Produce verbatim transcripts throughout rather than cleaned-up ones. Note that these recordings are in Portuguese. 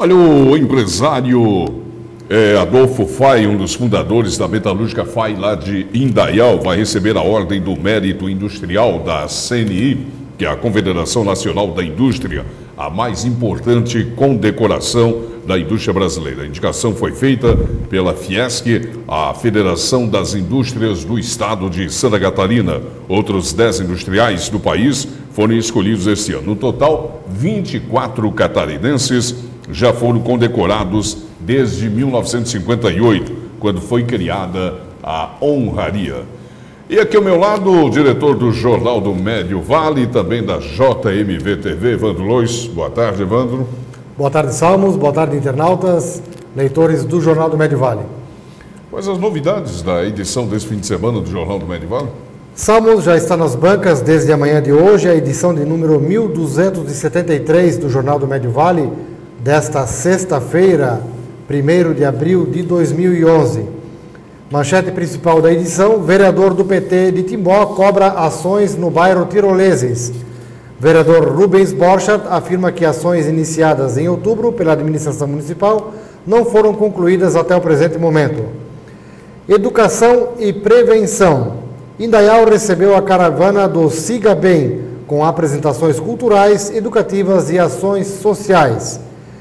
Olha, o empresário é, Adolfo Fai, um dos fundadores da Metalúrgica Fai lá de Indaial, vai receber a Ordem do Mérito Industrial da C N I, que é a Confederação Nacional da Indústria, a mais importante condecoração da indústria brasileira. A indicação foi feita pela Fiesc, a Federação das Indústrias do Estado de Santa Catarina. Outros dez industriais do país foram escolhidos este ano. No total, vinte e quatro catarinenses já foram condecorados desde mil novecentos e cinquenta e oito, quando foi criada a honraria. E aqui ao meu lado, o diretor do Jornal do Médio Vale, também da J M V T V, Evandro Lois. Boa tarde, Evandro. Boa tarde, Salmos. Boa tarde, internautas, leitores do Jornal do Médio Vale. Quais as novidades da edição desse fim de semana do Jornal do Médio Vale? Salmos já está nas bancas desde a manhã de hoje, a edição de número mil duzentos e setenta e três do Jornal do Médio Vale, desta sexta-feira, primeiro de abril de dois mil e onze. Manchete principal da edição: vereador do P T de Timbó cobra ações no bairro Tiroleses. Vereador Rubens Borchardt afirma que ações iniciadas em outubro pela administração municipal não foram concluídas até o presente momento. Educação e prevenção. Indaial recebeu a caravana do Siga Bem, com apresentações culturais, educativas e ações sociais.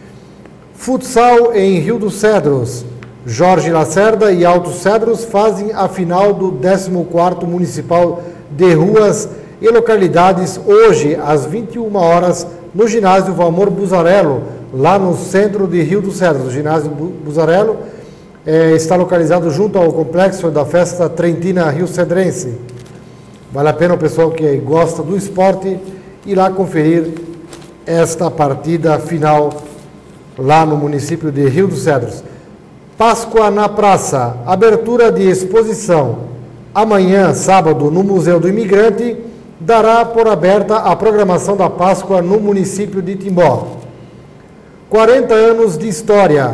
Futsal em Rio dos Cedros. Jorge Lacerda e Altos Cedros fazem a final do décimo quarto Municipal de Ruas e Localidades hoje, às vinte e uma horas, no ginásio Valmor Buzarello, lá no centro de Rio dos Cedros. O ginásio Buzarello é, está localizado junto ao complexo da festa Trentina Rio Cedrense. Vale a pena o pessoal que gosta do esporte ir lá conferir esta partida final lá no município de Rio dos Cedros. Páscoa na Praça, abertura de exposição amanhã, sábado, no Museu do Imigrante, dará por aberta a programação da Páscoa no município de Timbó. quarenta anos de história.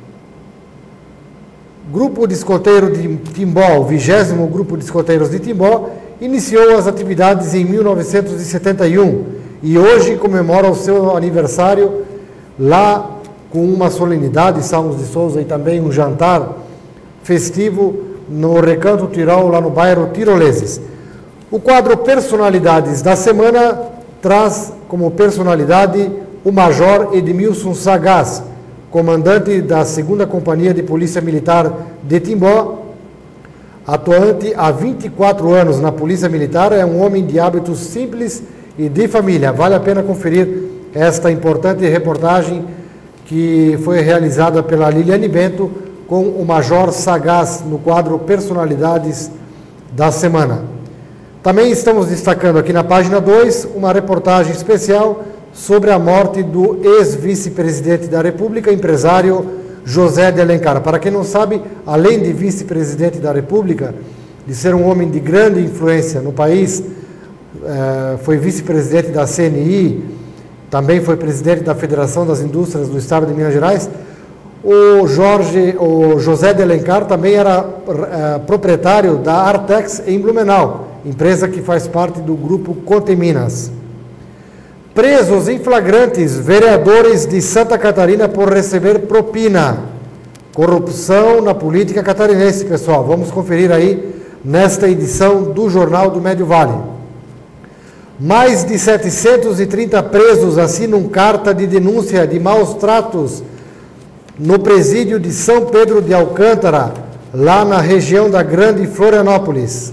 Grupo de Escoteiros de Timbó, o vigésimo Grupo de Escoteiros de Timbó, iniciou as atividades em mil novecentos e setenta e um e hoje comemora o seu aniversário lá com uma solenidade, Salmos de Souza, e também um jantar festivo no Recanto Tirol, lá no bairro Tiroleses. O quadro Personalidades da Semana traz como personalidade o Major Edmilson Sagaz, comandante da segunda Companhia de Polícia Militar de Timbó, atuante há vinte e quatro anos na Polícia Militar, é um homem de hábitos simples e de família. Vale a pena conferir esta importante reportagem que foi realizada pela Liliane Bento com o Major Sagaz no quadro Personalidades da Semana. Também estamos destacando aqui na página dois uma reportagem especial sobre a morte do ex-vice-presidente da República, empresário José de Alencar. Para quem não sabe, além de vice-presidente da República, de ser um homem de grande influência no país, foi vice-presidente da C N I, também foi presidente da Federação das Indústrias do Estado de Minas Gerais. O, Jorge, o José de Alencar também era uh, proprietário da Artex em Blumenau, empresa que faz parte do grupo Conteminas. Presos em flagrantes, vereadores de Santa Catarina por receber propina. Corrupção na política catarinense, pessoal. Vamos conferir aí nesta edição do Jornal do Médio Vale. Mais de setecentos e trinta presos assinam carta de denúncia de maus tratos no presídio de São Pedro de Alcântara, lá na região da Grande Florianópolis.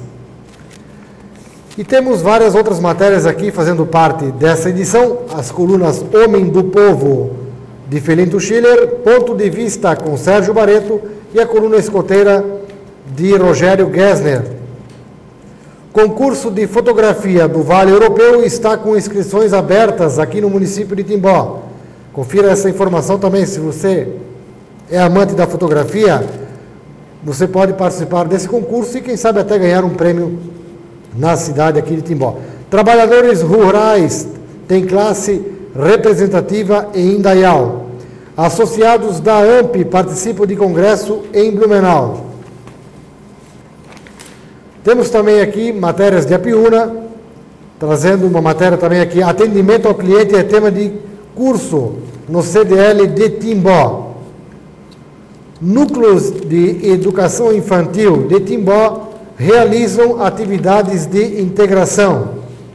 E temos várias outras matérias aqui fazendo parte dessa edição, as colunas Homem do Povo, de Felinto Schiller, Ponto de Vista, com Sérgio Barreto, e a coluna escoteira de Rogério Gessner. Concurso de fotografia do Vale Europeu está com inscrições abertas aqui no município de Timbó. Confira essa informação também, se você é amante da fotografia, você pode participar desse concurso e quem sabe até ganhar um prêmio na cidade aqui de Timbó. Trabalhadores rurais têm classe representativa em Indaial. Associados da A M P participam de congresso em Blumenau. Temos também aqui matérias de Apiúna, trazendo uma matéria também aqui, atendimento ao cliente é tema de curso no C D L de Timbó. Núcleos de educação infantil de Timbó realizam atividades de integração.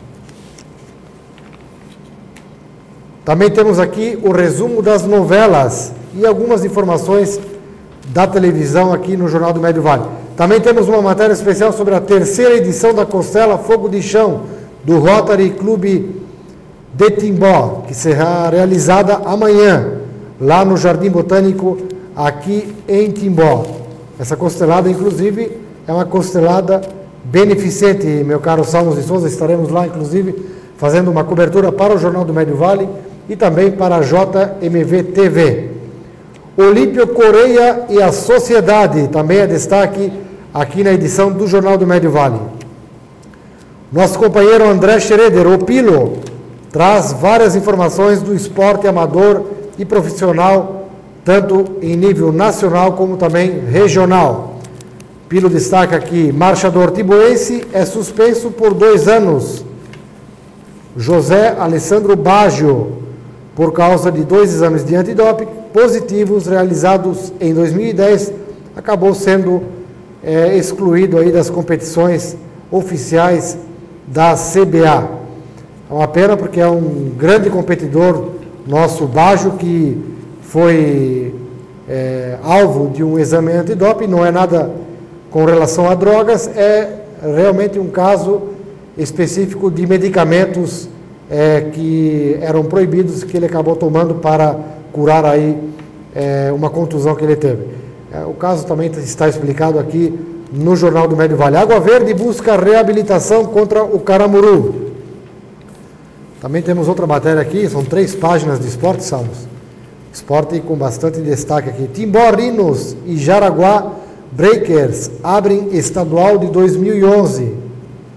Também temos aqui o resumo das novelas e algumas informações da televisão aqui no Jornal do Médio Vale. Também temos uma matéria especial sobre a terceira edição da Costela Fogo de Chão do Rotary Clube de Timbó, que será realizada amanhã, lá no Jardim Botânico, aqui em Timbó. Essa costelada, inclusive, é uma costelada beneficente, meu caro Salmos de Souza. Estaremos lá, inclusive, fazendo uma cobertura para o Jornal do Médio Vale e também para a J M V T V. Olímpio Correia e a Sociedade, também é destaque aqui na edição do Jornal do Médio Vale. Nosso companheiro André Schroeder, o Pilo, traz várias informações do esporte amador e profissional, tanto em nível nacional como também regional. Pilo destaca que marchador timboense é suspenso por dois anos. José Alessandro Baggio, por causa de dois exames de antidoping positivos realizados em dois mil e dez, acabou sendo é, excluído aí das competições oficiais da C B A. É uma pena, porque é um grande competidor nosso, Baggio, que foi é, alvo de um exame antidoping. Não é nada com relação a drogas, é realmente um caso específico de medicamentos É, que eram proibidos, que ele acabou tomando para curar aí é, uma contusão que ele teve. É, o caso também está explicado aqui no Jornal do Médio Vale. Água Verde busca reabilitação contra o Caramuru. Também temos outra matéria aqui, são três páginas de esporte, Salmos. Esporte com bastante destaque aqui. Timbó Rhinos e Jaraguá Breakers abrem estadual de dois mil e onze.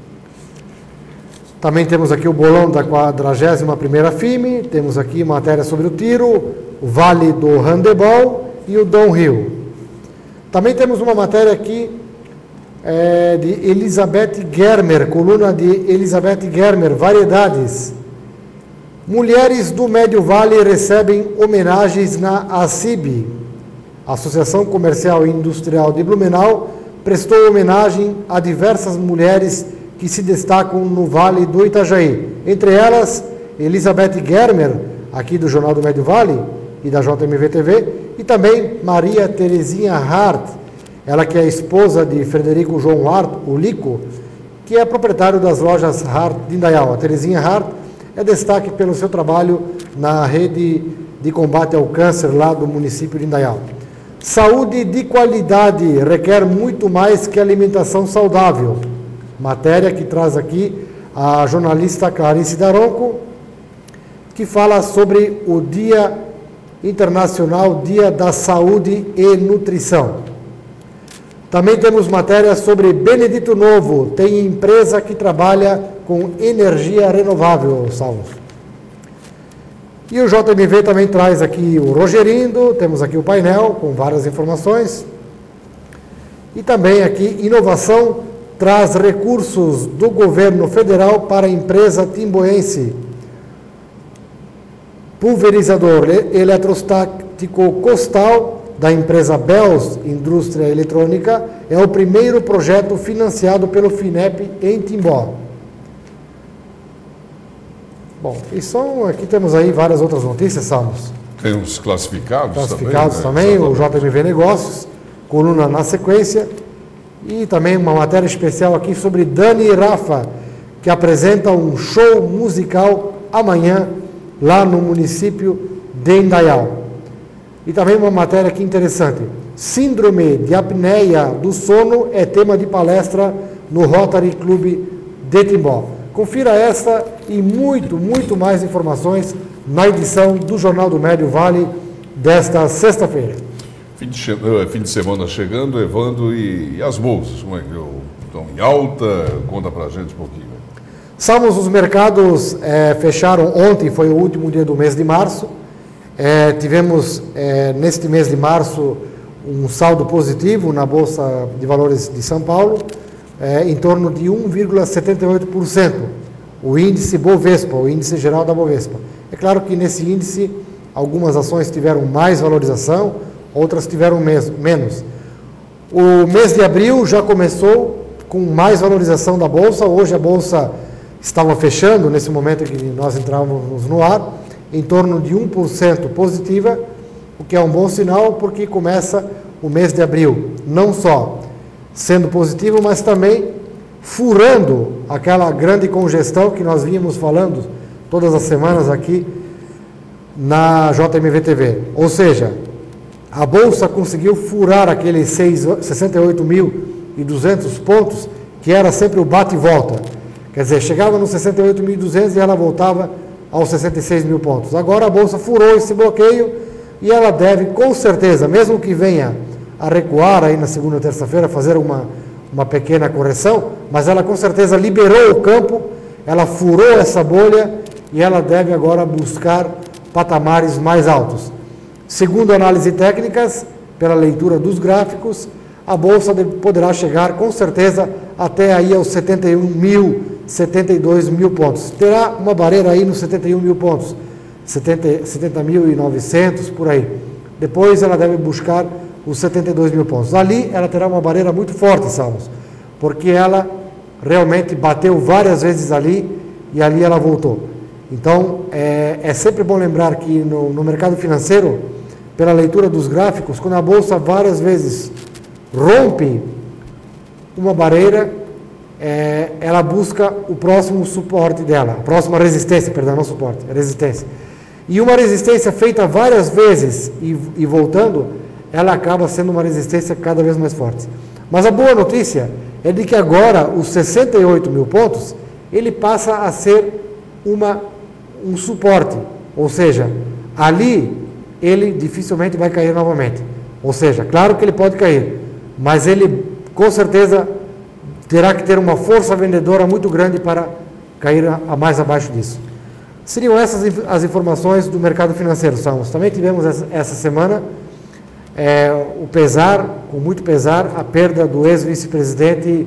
Também temos aqui o bolão da quadragésima primeira F I M, temos aqui matéria sobre o tiro, o Vale do Handebol e o Downhill. Também temos uma matéria aqui é, de Elizabeth Germer, coluna de Elizabeth Germer, variedades. Mulheres do Médio Vale recebem homenagens na A C I B. A Associação Comercial e Industrial de Blumenau prestou homenagem a diversas mulheres que se destacam no Vale do Itajaí. Entre elas, Elizabeth Germer, aqui do Jornal do Médio Vale e da J M V T V, e também Maria Terezinha Hart, ela que é esposa de Frederico João Hart, o Lico, que é proprietário das lojas Hart de Indaial. A Terezinha Hart é destaque pelo seu trabalho na rede de combate ao câncer lá do município de Indaial. Saúde de qualidade requer muito mais que alimentação saudável. Matéria que traz aqui a jornalista Clarice Daronco, que fala sobre o Dia Internacional, Dia da Saúde e Nutrição. Também temos matéria sobre Benedito Novo, tem empresa que trabalha com energia renovável, Salmos. E o J M V também traz aqui o Rogerindo, temos aqui o painel com várias informações. E também aqui, inovação traz recursos do governo federal para a empresa timboense. Pulverizador eletrostático Costal, da empresa Bells Indústria Eletrônica, é o primeiro projeto financiado pelo FINEP em Timbó. Bom, e são, aqui temos aí várias outras notícias, Salmos. Tem os classificados, classificados também, também, né? O J M V Negócios, coluna na sequência. E também uma matéria especial aqui sobre Dani e Rafa, que apresenta um show musical amanhã, lá no município de Indaial. E também uma matéria aqui interessante. Síndrome de apneia do sono é tema de palestra no Rotary Clube de Timbó. Confira esta e muito, muito mais informações na edição do Jornal do Médio Vale desta sexta-feira. Fim de, fim de semana chegando, Evandro, e, e as bolsas, como é que estão em alta? Conta pra gente um pouquinho. Salmos, os mercados é, fecharam ontem, foi o último dia do mês de março. É, tivemos, é, neste mês de março, um saldo positivo na Bolsa de Valores de São Paulo, é, em torno de um vírgula setenta e oito por cento. O índice Bovespa, o índice geral da Bovespa. É claro que nesse índice algumas ações tiveram mais valorização, outras tiveram mes- menos. O mês de abril já começou com mais valorização da Bolsa. Hoje a Bolsa estava fechando, nesse momento que nós entrávamos no ar, em torno de um por cento positiva, o que é um bom sinal, porque começa o mês de abril, não só sendo positivo, mas também furando aquela grande congestão que nós vínhamos falando todas as semanas aqui na J M V T V. Ou seja, a Bolsa conseguiu furar aqueles sessenta e oito mil e duzentos pontos, que era sempre o bate e volta. Quer dizer, chegava nos sessenta e oito mil e duzentos e ela voltava aos sessenta e seis mil pontos. Agora a Bolsa furou esse bloqueio e ela deve, com certeza, mesmo que venha a recuar aí na segunda ou terça-feira, fazer uma, uma pequena correção, mas ela com certeza liberou o campo, ela furou essa bolha e ela deve agora buscar patamares mais altos. Segundo análises técnicas, pela leitura dos gráficos, a Bolsa poderá chegar com certeza até aí aos setenta e um mil, setenta e dois mil pontos. Terá uma barreira aí nos setenta e um mil pontos, setenta mil e novecentos, por aí. Depois ela deve buscar os setenta e dois mil pontos. Ali ela terá uma barreira muito forte, Salmos, porque ela realmente bateu várias vezes ali e ali ela voltou. Então, é, é sempre bom lembrar que no, no mercado financeiro, pela leitura dos gráficos, quando a Bolsa várias vezes rompe uma barreira, é, ela busca o próximo suporte dela, a próxima resistência, perdão, não suporte, é resistência. E uma resistência feita várias vezes e, e voltando, ela acaba sendo uma resistência cada vez mais forte. Mas a boa notícia é de que agora os sessenta e oito mil pontos, ele passa a ser uma, um suporte, ou seja, ali ele dificilmente vai cair novamente. Ou seja, claro que ele pode cair, mas ele com certeza terá que ter uma força vendedora muito grande para cair a, a mais abaixo disso. Seriam essas as informações do mercado financeiro, Salmos. Também tivemos essa, essa semana é, o pesar, com muito pesar, a perda do ex-vice-presidente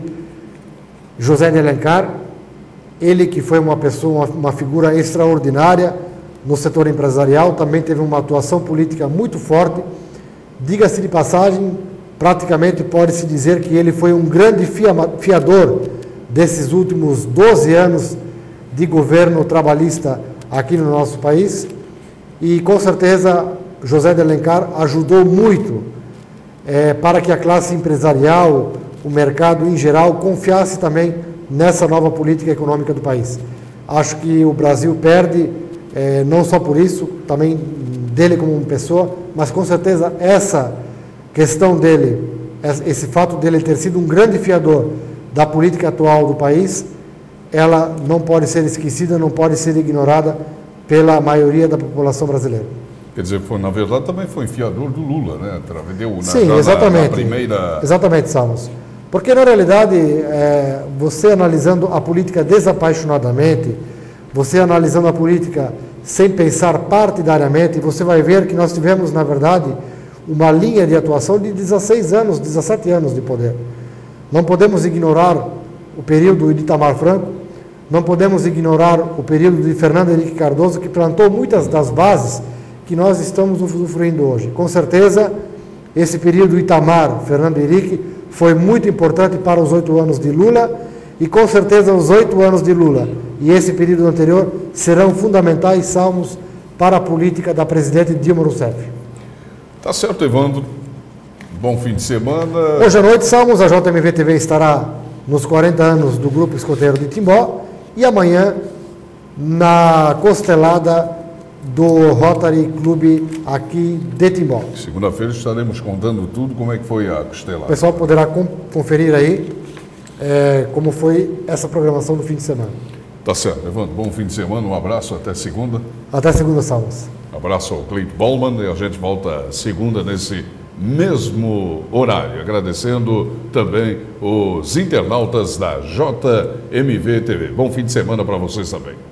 José de Alencar, ele que foi uma pessoa, uma, uma figura extraordinária no setor empresarial, também teve uma atuação política muito forte. Diga-se de passagem, praticamente pode-se dizer que ele foi um grande fiador desses últimos doze anos de governo trabalhista aqui no nosso país, e com certeza José de Alencar ajudou muito é, para que a classe empresarial, o mercado em geral, confiasse também nessa nova política econômica do país. Acho que o Brasil perde, é, não só por isso, também dele como uma pessoa, mas com certeza essa questão dele, esse fato dele ter sido um grande fiador da política atual do país, ela não pode ser esquecida, não pode ser ignorada pela maioria da população brasileira. Quer dizer, foi, na verdade também foi fiador do Lula, né? Deu na, Sim, na, exatamente. Na primeira... Exatamente, Salmos. Porque, na realidade, é, você analisando a política desapaixonadamente, você analisando a política sem pensar partidariamente, você vai ver que nós tivemos, na verdade, uma linha de atuação de dezesseis anos, dezessete anos de poder. Não podemos ignorar o período de Itamar Franco, não podemos ignorar o período de Fernando Henrique Cardoso, que plantou muitas das bases que nós estamos usufruindo hoje. Com certeza, esse período Itamar, Fernando Henrique, foi muito importante para os oito anos de Lula, e com certeza os oito anos de Lula e esse período anterior serão fundamentais, Salmos, para a política da presidente Dilma Rousseff. Tá certo, Evandro. Bom fim de semana. Hoje à noite, Salmos, a J M V T V estará nos quarenta anos do Grupo Escoteiro de Timbó, e amanhã na costelada do Rotary Clube aqui de Timbó. Segunda-feira estaremos contando tudo, como é que foi a costelada. O pessoal poderá conferir aí é, como foi essa programação do fim de semana. Tá certo, Evandro. Bom fim de semana, um abraço, até segunda. Até segunda, Salmos. Abraço ao Cleito Ballman e a gente volta segunda nesse mesmo horário. Agradecendo também os internautas da J M V T V. Bom fim de semana para vocês também.